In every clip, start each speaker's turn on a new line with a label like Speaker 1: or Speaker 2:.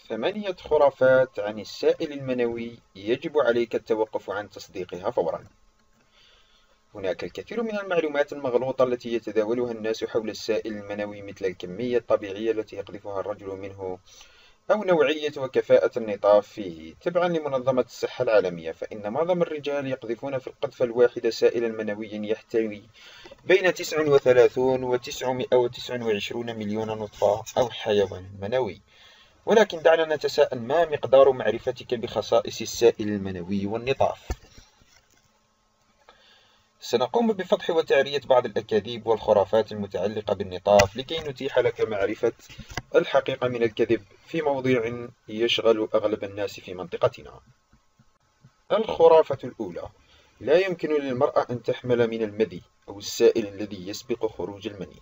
Speaker 1: 8 خرافات عن السائل المنوي يجب عليك التوقف عن تصديقها فورا. هناك الكثير من المعلومات المغلوطة التي يتداولها الناس حول السائل المنوي، مثل الكمية الطبيعية التي يقذفها الرجل منه، أو نوعية وكفاءة النطاف فيه. تبعا لمنظمة الصحة العالمية، فإن معظم الرجال يقذفون في القذفة الواحدة سائلا منويا يحتوي بين 39 و 929 مليون نطفة أو حيوان منوي. ولكن دعنا نتساءل: ما مقدار معرفتك بخصائص السائل المنوي والنطاف؟ سنقوم بفضح وتعرية بعض الأكاذيب والخرافات المتعلقة بالنطاف لكي نتيح لك معرفة الحقيقة من الكذب في موضوع يشغل أغلب الناس في منطقتنا. الخرافة الأولى: لا يمكن للمرأة أن تحمل من المذي أو السائل الذي يسبق خروج المني.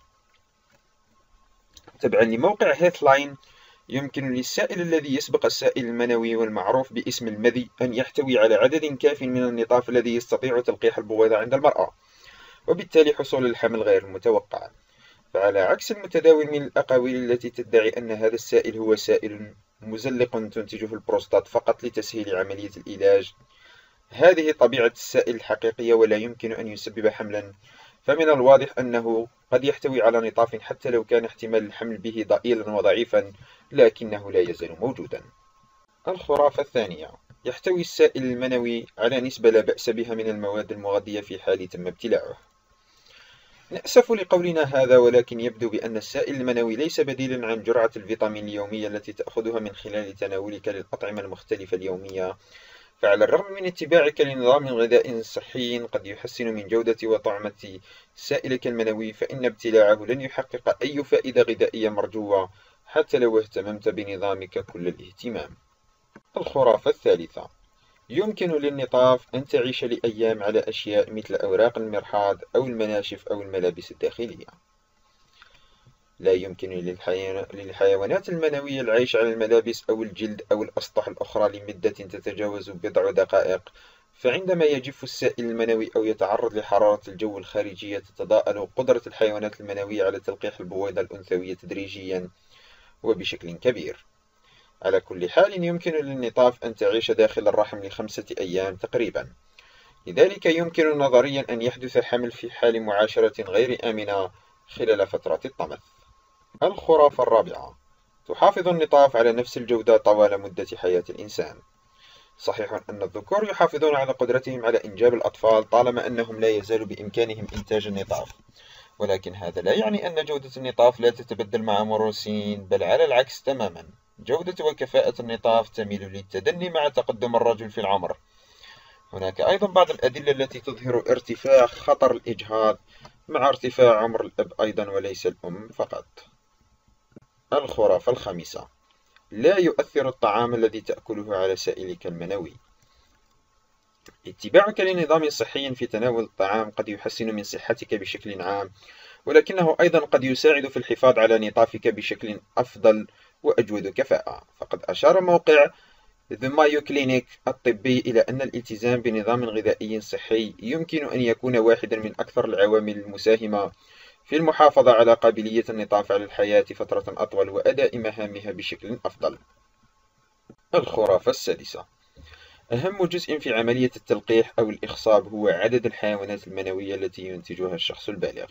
Speaker 1: تبعا لموقع هيثلاين، يمكن للسائل الذي يسبق السائل المنوي والمعروف باسم المذي أن يحتوي على عدد كاف من النطاف الذي يستطيع تلقيح البويضة عند المرأة، وبالتالي حصول الحمل غير المتوقع. فعلى عكس المتداول من الأقاويل التي تدعي أن هذا السائل هو سائل مزلق تنتجه البروستات فقط لتسهيل عملية العلاج، هذه طبيعة السائل الحقيقية ولا يمكن أن يسبب حملا. فمن الواضح أنه قد يحتوي على نطاف حتى لو كان احتمال الحمل به ضئيلا وضعيفا، لكنه لا يزال موجودا. الخرافة الثانية: يحتوي السائل المنوي على نسبة لا بأس بها من المواد المغذية في حال تم ابتلاعه. نأسف لقولنا هذا، ولكن يبدو بأن السائل المنوي ليس بديلا عن جرعة الفيتامين اليومية التي تأخذها من خلال تناولك للأطعمة المختلفة اليومية. فعلى الرغم من اتباعك لنظام غذائي صحي قد يحسن من جودة وطعمة سائلك المنوي، فإن ابتلاعه لن يحقق أي فائدة غذائية مرجوة حتى لو اهتممت بنظامك كل الاهتمام. الخرافة الثالثة: يمكن للنطاف أن تعيش لأيام على أشياء مثل أوراق المرحاض أو المناشف أو الملابس الداخلية. لا يمكن للحيوانات المنوية العيش على الملابس أو الجلد أو الأسطح الأخرى لمدة تتجاوز بضع دقائق، فعندما يجف السائل المنوي أو يتعرض لحرارة الجو الخارجية تتضاءل قدرة الحيوانات المنوية على تلقيح البويضة الأنثوية تدريجيا وبشكل كبير. على كل حال، يمكن للنطاف أن تعيش داخل الرحم ل5 أيام تقريبا، لذلك يمكن نظريا أن يحدث الحمل في حال معاشرة غير آمنة خلال فترة الطمث. الخرافة الرابعة: تحافظ النطاف على نفس الجودة طوال مدة حياة الإنسان. صحيح أن الذكور يحافظون على قدرتهم على إنجاب الأطفال طالما أنهم لا يزال بإمكانهم إنتاج النطاف، ولكن هذا لا يعني أن جودة النطاف لا تتبدل مع مرور السنين، بل على العكس تماما. جودة وكفاءة النطاف تميل للتدني مع تقدم الرجل في العمر. هناك أيضا بعض الأدلة التي تظهر ارتفاع خطر الإجهاض مع ارتفاع عمر الأب أيضا وليس الأم فقط. الخرافة الخامسة: لا يؤثر الطعام الذي تأكله على سائلك المنوي. اتباعك لنظام صحي في تناول الطعام قد يحسن من صحتك بشكل عام، ولكنه أيضا قد يساعد في الحفاظ على نطافك بشكل أفضل وأجود كفاءة. فقد أشار موقع The Mayo Clinic الطبي إلى أن الالتزام بنظام غذائي صحي يمكن أن يكون واحدا من أكثر العوامل المساهمة في المحافظة على قابلية النطاف على الحياة فترة أطول وأداء مهامها بشكل أفضل. الخرافة السادسة: أهم جزء في عملية التلقيح أو الإخصاب هو عدد الحيوانات المنوية التي ينتجها الشخص البالغ.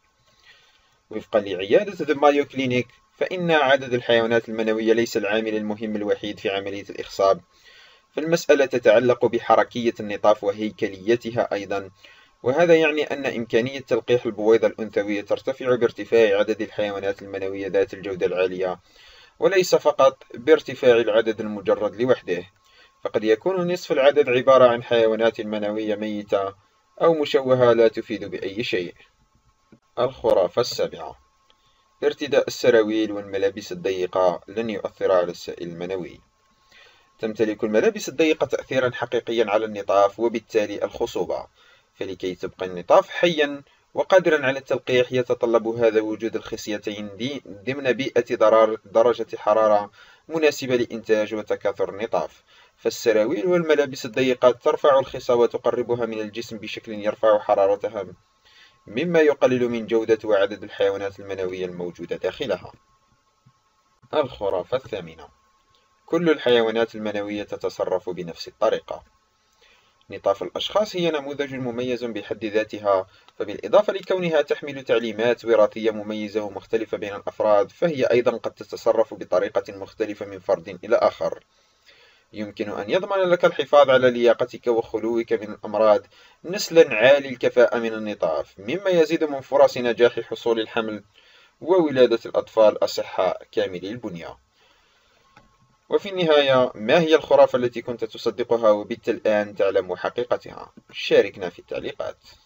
Speaker 1: وفقا لعيادة The Mayo Clinic، فإن عدد الحيوانات المنوية ليس العامل المهم الوحيد في عملية الإخصاب، فالمسألة تتعلق بحركية النطاف وهيكليتها أيضا، وهذا يعني أن إمكانية تلقيح البويضة الأنثوية ترتفع بارتفاع عدد الحيوانات المنوية ذات الجودة العالية، وليس فقط بارتفاع العدد المجرد لوحده. فقد يكون نصف العدد عبارة عن حيوانات منوية ميتة أو مشوهة لا تفيد بأي شيء. الخرافة السابعة: ارتداء السراويل والملابس الضيقة لن يؤثر على السائل المنوي. تمتلك الملابس الضيقة تأثيرا حقيقيا على النطاف وبالتالي الخصوبة، فلكي تبقى النطاف حيا وقادرا على التلقيح يتطلب هذا وجود الخصيتين ضمن بيئة درجة حرارة مناسبة لإنتاج وتكاثر النطاف. فالسراويل والملابس الضيقة ترفع الخصى وتقربها من الجسم بشكل يرفع حرارتها، مما يقلل من جودة وعدد الحيوانات المنوية الموجودة داخلها. الخرافة الثامنة: كل الحيوانات المنوية تتصرف بنفس الطريقة. نطاف الأشخاص هي نموذج مميز بحد ذاتها، فبالإضافة لكونها تحمل تعليمات وراثية مميزة ومختلفة بين الأفراد، فهي أيضا قد تتصرف بطريقة مختلفة من فرد إلى آخر. يمكن أن يضمن لك الحفاظ على لياقتك وخلوك من الأمراض نسلا عالي الكفاءة من النطاف، مما يزيد من فرص نجاح حصول الحمل وولادة الأطفال أصحاء كاملي البنية. وفي النهاية، ما هي الخرافة التي كنت تصدقها وبت الآن تعلم حقيقتها؟ شاركنا في التعليقات.